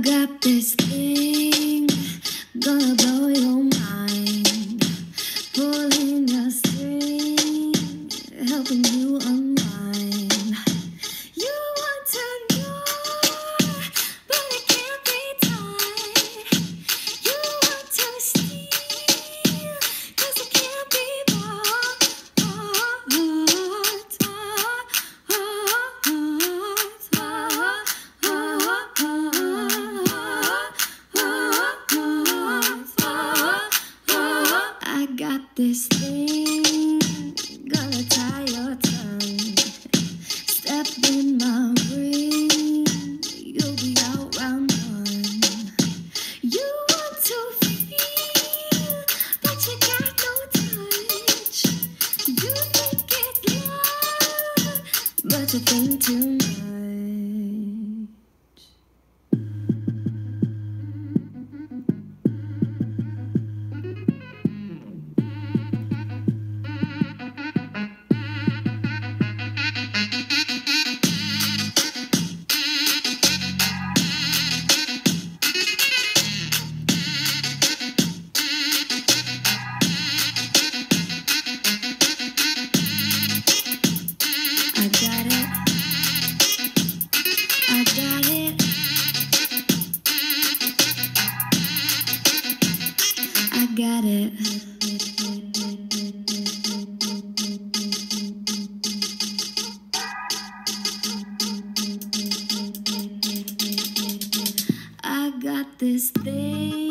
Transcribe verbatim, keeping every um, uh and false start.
got this thing, gonna blow your mind. Pulling your string, helping you unwind. You want to know, but it can't be done. You want to steal, cause it can't be bought. I got this thing, gonna tie your tongue. Step in my ring, you'll be out round one. You want to feel, but you got no touch. You think it's love, but you think too much. I got it. I got it. I got it. I got this thing.